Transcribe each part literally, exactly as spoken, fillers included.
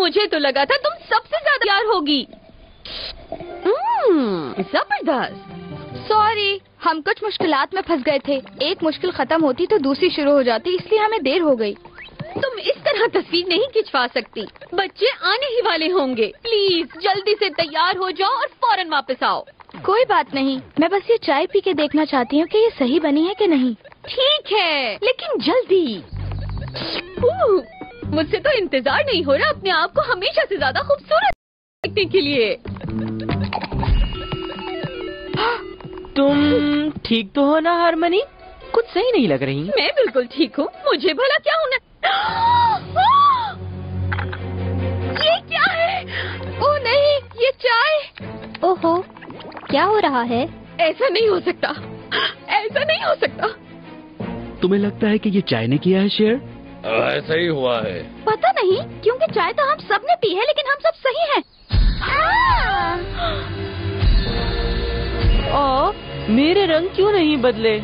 मुझे तो लगा था तुम सबसे ज्यादा प्यार होगी। जबरदस्त। सॉरी, हम कुछ मुश्किलात में फंस गए थे। एक मुश्किल खत्म होती तो दूसरी शुरू हो जाती, इसलिए हमें देर हो गई। तुम इस तरह तस्वीर नहीं खिंचवा सकती, बच्चे आने ही वाले होंगे। प्लीज जल्दी से तैयार हो जाओ और फौरन वापस आओ। कोई बात नहीं, मैं बस ये चाय पी के देखना चाहती हूँ कि ये सही बनी है कि नहीं। ठीक है, लेकिन जल्दी। मुझसे तो इंतजार नहीं हो रहा अपने आप को हमेशा से ज्यादा खूबसूरत देखने के लिए। तुम ठीक तो हो ना हारमनी? कुछ सही नहीं लग रही। मैं बिल्कुल ठीक हूँ, मुझे भला क्या होना। ये क्या है? ओह नहीं, ये चाय। ओहो, क्या हो रहा है? ऐसा नहीं हो सकता, ऐसा नहीं हो सकता। तुम्हें लगता है कि ये चाय ने किया है शेर? ऐसा ही हुआ है। पता नहीं, क्योंकि चाय तो हम सब ने पी है, लेकिन हम सब सही हैं। ओ, मेरे रंग क्यों नहीं बदले?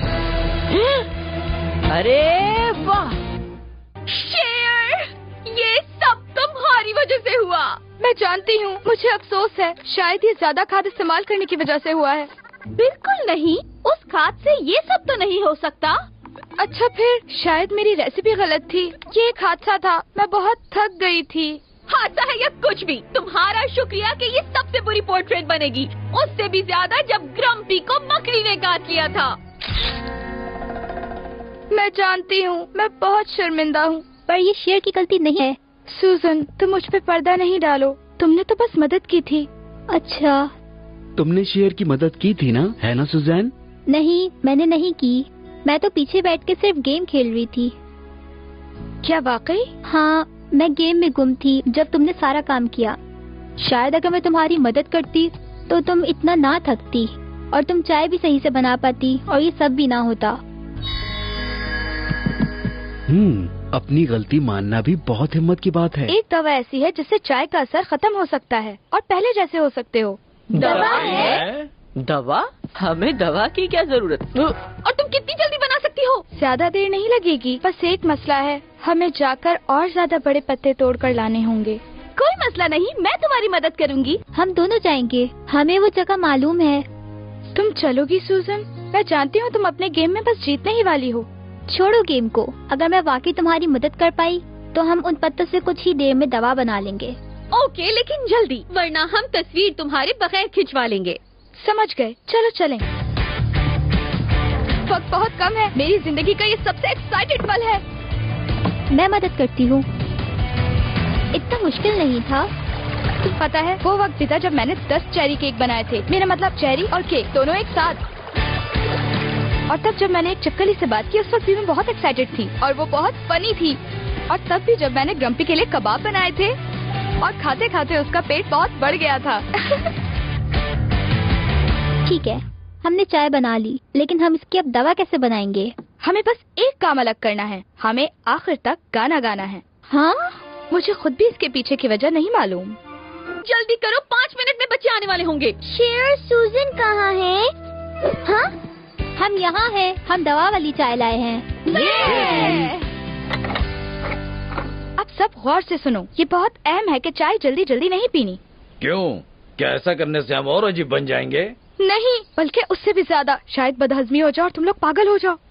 अरे वाह! शेर, ये सब तुम्हारी वजह से हुआ। मैं जानती हूँ, मुझे अफसोस है। शायद ये ज्यादा खाद इस्तेमाल करने की वजह से हुआ है। बिल्कुल नहीं, उस खाद से ये सब तो नहीं हो सकता। अच्छा फिर शायद मेरी रेसिपी गलत थी। ये एक हादसा था, मैं बहुत थक गई थी। हादसा है या कुछ भी, तुम्हारा शुक्रिया कि ये सबसे बुरी पोर्ट्रेट बनेगी, उससे भी ज्यादा जब ग्रम्पी को मकड़ी ने काट लिया था। मैं जानती हूँ, मैं बहुत शर्मिंदा हूँ, पर ये शेर की गलती नहीं है। सूजन, तुम मुझ पे पर्दा नहीं डालो, तुमने तो बस मदद की थी। अच्छा, तुमने शेर की मदद की थी ना, है ना सुजैन? नहीं, मैंने नहीं की। मैं तो पीछे बैठ के सिर्फ गेम खेल रही थी। क्या वाकई? हाँ, मैं गेम में गुम थी जब तुमने सारा काम किया। शायद अगर मैं तुम्हारी मदद करती तो तुम इतना ना थकती और तुम चाय भी सही से बना पाती और ये सब भी ना होता। हम्म, अपनी गलती मानना भी बहुत हिम्मत की बात है। एक दवा ऐसी है जिससे चाय का असर खत्म हो सकता है और पहले जैसे हो सकते हो। दवा है? दवा? हमें दवा की क्या जरूरत? और तुम कितनी जल्दी बना सकती हो? ज्यादा देर नहीं लगेगी, बस एक मसला है, हमें जाकर और ज्यादा बड़े पत्ते तोड़ कर लाने होंगे। कोई मसला नहीं, मैं तुम्हारी मदद करूँगी। हम दोनों जाएंगे, हमें वो जगह मालूम है। तुम चलोगी सूजन? मैं जानती हूँ तुम अपने गेम में बस जीतने ही वाली हो। छोड़ो गेम को, अगर मैं वाकई तुम्हारी मदद कर पाई तो हम उन पत्तों से कुछ ही देर में दवा बना लेंगे। ओके, लेकिन जल्दी, वरना हम तस्वीर तुम्हारे बगैर खिंचवा लेंगे। समझ गए, चलो चलें। वक्त बहुत कम है, मेरी जिंदगी का ये सबसे एक्साइटेड पल है। मैं मदद करती हूँ, इतना मुश्किल नहीं था। पता है, वो वक्त भी था जब मैंने दस चेरी केक बनाए थे, मेरा मतलब चेरी और केक दोनों एक साथ। और तब जब मैंने एक चिपकली से बात की, उस वक्त भी मैं बहुत एक्साइटेड थी और वो बहुत फनी थी। और तब भी जब मैंने ग्रम्पी के लिए कबाब बनाए थे और खाते खाते उसका पेट बहुत बढ़ गया था। ठीक है, हमने चाय बना ली, लेकिन हम इसकी अब दवा कैसे बनाएंगे? हमें बस एक काम अलग करना है, हमें आखिर तक गाना गाना है। हाँ? मुझे खुद भी इसके पीछे की वजह नहीं मालूम। जल्दी करो, पाँच मिनट में बच्चे आने वाले होंगे। शेर, सूजन कहाँ है? हाँ? हम यहाँ हैं, हम दवा वाली चाय लाए हैं। अब सब गौर से सुनो, ये बहुत अहम है कि चाय जल्दी जल्दी नहीं पीनी। क्यों? क्या ऐसा करने से हम और अजीब बन जाएंगे? नहीं, बल्कि उससे भी ज्यादा, शायद बदहजमी हो जाओ और तुम लोग पागल हो जाओ।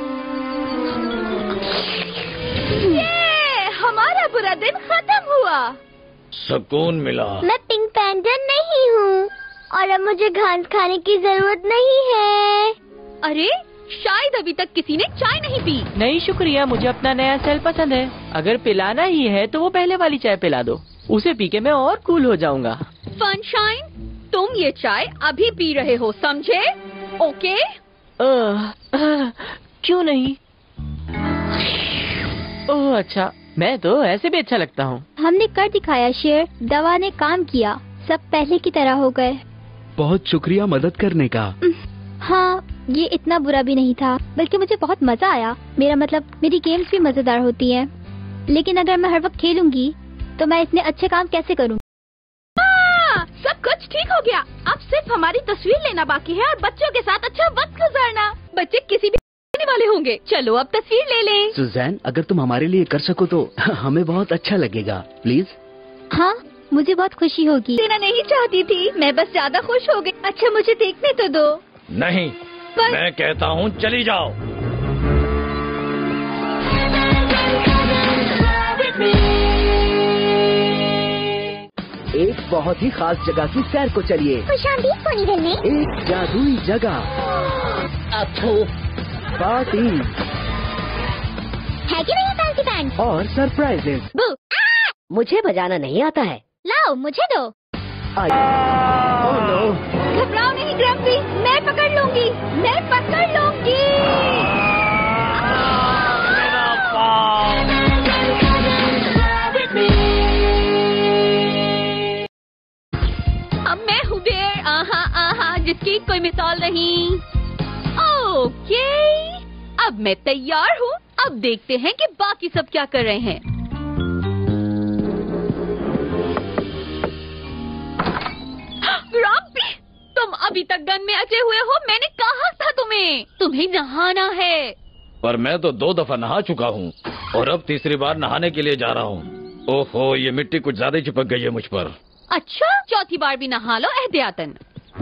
ये हमारा बुरा दिन खत्म हुआ, सुकून मिला। मैं पिंक पैंडा नहीं हूँ और अब मुझे घास खाने की जरूरत नहीं है। अरे, शायद अभी तक किसी ने चाय नहीं पी। नहीं शुक्रिया, मुझे अपना नया सेल पसंद है। अगर पिलाना ही है तो वो पहले वाली चाय पिला दो, उसे पी के मैं और कूल हो जाऊंगा। सनशाइन, तुम ये चाय अभी पी रहे हो, समझे? ओके? आ, आ, क्यों नहीं? ओह अच्छा, मैं तो ऐसे भी अच्छा लगता हूँ। हमने कर दिखाया शेर, दवा ने काम किया, सब पहले की तरह हो गए। बहुत शुक्रिया मदद करने का। हाँ, ये इतना बुरा भी नहीं था, बल्कि मुझे बहुत मजा आया। मेरा मतलब, मेरी गेम्स भी मजेदार होती हैं, लेकिन अगर मैं हर वक्त खेलूंगी तो मैं इतने अच्छे काम कैसे करूँगी? सब कुछ ठीक हो गया, अब सिर्फ हमारी तस्वीर लेना बाकी है और बच्चों के साथ अच्छा वक्त गुजारना। बच्चे किसी भी आने वाले होंगे, चलो अब तस्वीर ले लें। सुजैन, अगर तुम हमारे लिए कर सको तो हमें बहुत अच्छा लगेगा, प्लीज। हाँ, मुझे बहुत खुशी होगी। देना नहीं चाहती थी, मैं बस ज्यादा खुश हो गई। अच्छा मुझे देखने तो दो। नहीं, पर... मैं कहता हूँ चली जाओ। एक बहुत ही खास जगह की सैर को चलिए। एक जादुई जगह, पार्टी है कि नहीं फैंसी बैंड और सरप्राइजेस। मुझे बजाना नहीं आता है। लाओ मुझे दो। Oh no. घबराओ नहीं ग्रम्पी, मैं पकड़ लूंगी, मैं पकड़ लूंगी। अब मैं हूँ बेर, आहा आहा, जिसकी कोई मिसाल नहीं। ओके, अब मैं तैयार हूँ। अब देखते हैं कि बाकी सब क्या कर रहे हैं। ग्रम्पी, तुम अभी तक गन में अचे हुए हो। मैंने कहा था तुम्हें, तुम्हें नहाना है। पर मैं तो दो दफा नहा चुका हूँ और अब तीसरी बार नहाने के लिए जा रहा हूँ। ओहो, ये मिट्टी कुछ ज्यादा ही चिपक गई है मुझ पर। अच्छा, चौथी बार भी नहा लो एहतियातन।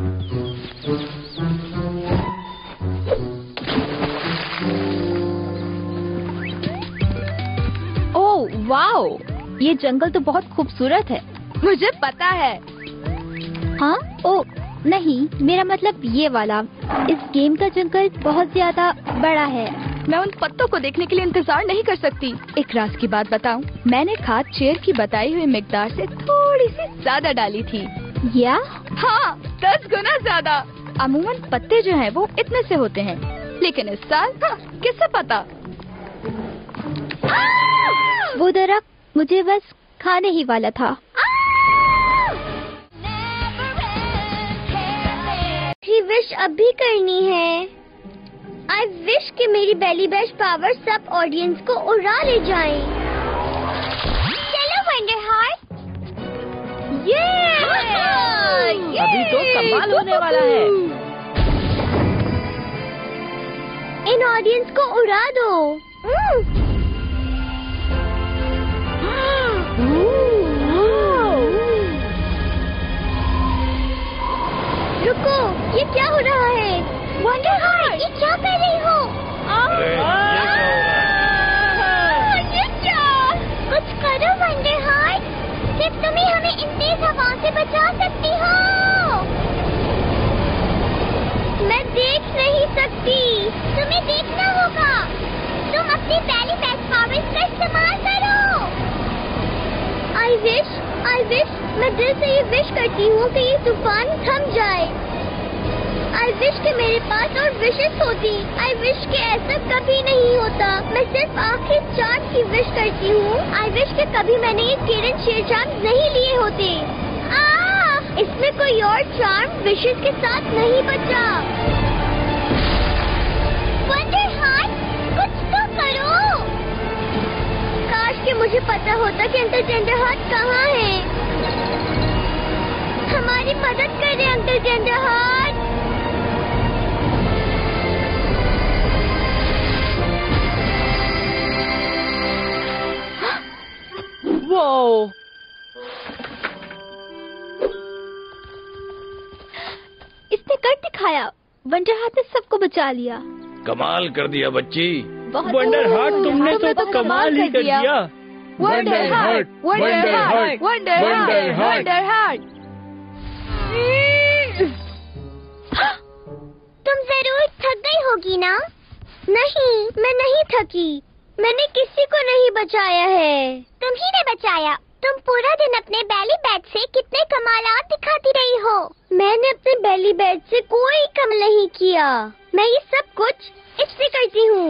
ओह वाओ, ये जंगल तो बहुत खूबसूरत है। मुझे पता है। हाँ? ओ नहीं, मेरा मतलब ये वाला। इस गेम का जंगल बहुत ज्यादा बड़ा है। मैं उन पत्तों को देखने के लिए इंतजार नहीं कर सकती। एक राज की बात बताऊं, मैंने खाद चेयर की बताई हुई मिकदार से थोड़ी सी ज्यादा डाली थी। या? हाँ, दस गुना ज्यादा। अमूमन पत्ते जो हैं वो इतने से होते हैं, लेकिन इस साल हाँ, किससे पता। वो दरख्त मुझे बस खाने ही वाला था। विश अभी करनी है। आई विश कि मेरी बेली बैश पावर सब ऑडियंस को उड़ा ले जाए। चलो वंडर हार्ट। ये अभी तो कमाल होने वाला है। इन ऑडियंस को उड़ा दो। रुको, ये क्या हो रहा है? वंडर हार्ट, ये क्या कर रही हो? अरे, ये क्या हो रहा है? ये क्या? कुछ करो वंडर हार्ट, सिर्फ तुम ही हमें इन तेज हवाओं से बचा सकती हो। मैं देख नहीं सकती, तुम्हें देखना होगा। तुम अपनी बेली बैश पावर्स का इस्तेमाल करो। आई विश, आई विश, मैं दिल से ये विश करती हूँ कि ये तूफान थम जाए। आई विश कि मेरे पास और विशेस होती। आई विश कि ऐसा कभी नहीं होता। मैं सिर्फ आखिरी चार की विश करती हूँ। आई विश कि कभी मैंने ये किरण शेर चार्म नहीं लिए होते। आ, इसमें कोई और चार्म विशेस के साथ नहीं बचा। वंडर हार्ट, कुछ तो करो। काश कि मुझे पता होता कि अंकल टेंडर हार्ट कहाँ है। हमारी मदद करें अंकल टेंडर हार्ट। वो इसने कर दिखाया। वंडर हार्ट ने सबको बचा लिया। कमाल कर दिया बच्ची। वंडर हार्ट, तुमने तो, तो कमाल ही कर दिया। Wonder heart, wonder heart, wonder heart, wonder heart. तुम जरूर थक गई होगी ना? नहीं, मैं नहीं थकी। मैंने किसी को नहीं बचाया है। तुम ही ने बचाया। तुम पूरा दिन अपने बेली बैट से कितने कमालात दिखाती रही हो। मैंने अपने बेली बैट से कोई कम नहीं किया। मैं ये सब कुछ इससे करती हूँ।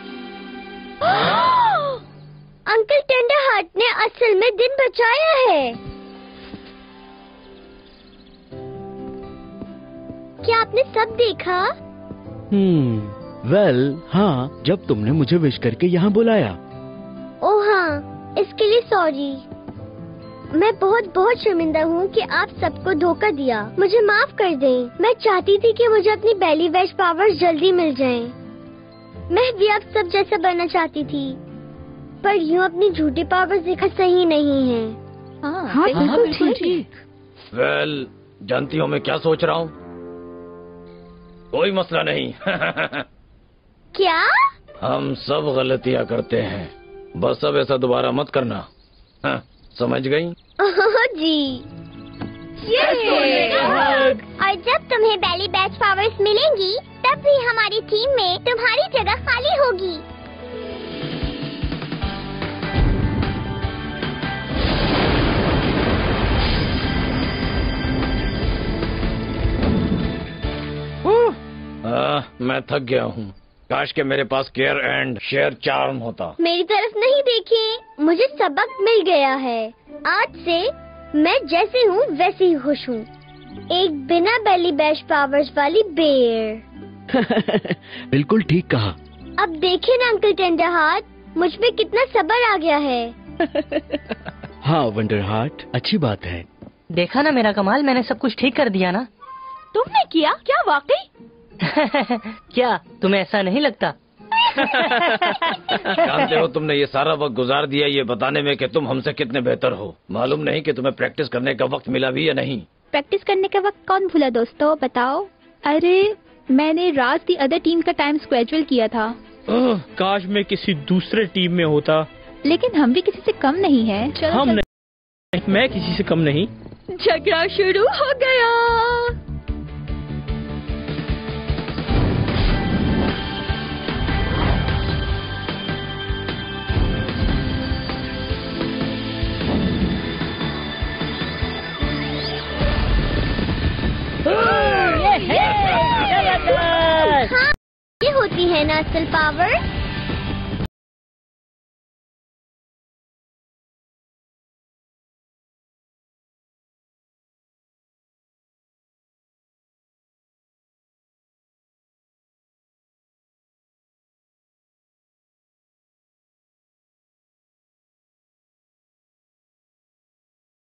अंकल टेंडर हार्ट ने असल में दिन बचाया है। क्या आपने सब देखा? हम्म, वेल हाँ, जब तुमने मुझे विश करके यहाँ बुलाया। ओह हाँ, इसके लिए सॉरी। मैं बहुत बहुत शर्मिंदा हूँ कि आप सबको धोखा दिया। मुझे माफ कर दें। मैं चाहती थी कि मुझे अपनी बेली बैश पावर्स जल्दी मिल जाएं। मैं भी आप सब जैसा बनना चाहती थी, पर यूँ अपनी झूठी पावर्स देखना सही नहीं है। हाँ, हाँ, बिल्कुल ठीक। वेल, जानती हो मैं क्या सोच रहा हूँ? कोई मसला नहीं। क्या? हम सब गलतियाँ करते हैं, बस अब ऐसा दोबारा मत करना। हाँ, समझ गई? ओह जी। और जब तुम्हें बेली बैच पावर्स मिलेंगी, तब भी हमारी टीम में तुम्हारी जगह खाली होगी। आ, मैं थक गया हूँ। काश के मेरे पास केयर एंड शेयर चार्म होता। मेरी तरफ नहीं देखिए, मुझे सबक मिल गया है। आज से मैं जैसे हूँ वैसे ही खुश हूँ। एक बिना बेली बैश पावर्स वाली बेयर। बिल्कुल ठीक कहा। अब देखिए ना अंकल टेंडर हार्ट, मुझ में कितना सब्र आ गया है। हाँ वंडर हार्ट, अच्छी बात है। देखा ना मेरा कमाल, मैंने सब कुछ ठीक कर दिया ना। तुमने किया क्या वाकई? क्या तुम्हें ऐसा नहीं लगता? जानते हो तुमने ये सारा वक्त गुजार दिया ये बताने में कि तुम हमसे कितने बेहतर हो। मालूम नहीं कि तुम्हें प्रैक्टिस करने का वक्त मिला भी या नहीं। प्रैक्टिस करने का वक्त कौन भूला दोस्तों, बताओ। अरे मैंने राज दी अदर टीम का टाइम स्केड्यूल किया था। ओह, काश मैं किसी दूसरे टीम में होता। लेकिन हम भी किसी से कम नहीं हैं। चलो हम चल... नहीं, मैं किसी से कम नहीं। झगड़ा शुरू हो गया। हाँ, ये होती है ना असल पावर।